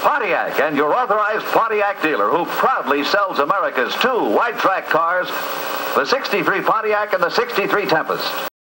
Pontiac and your authorized Pontiac dealer who proudly sells America's two wide-track cars, the '63 Pontiac and the '63 Tempest.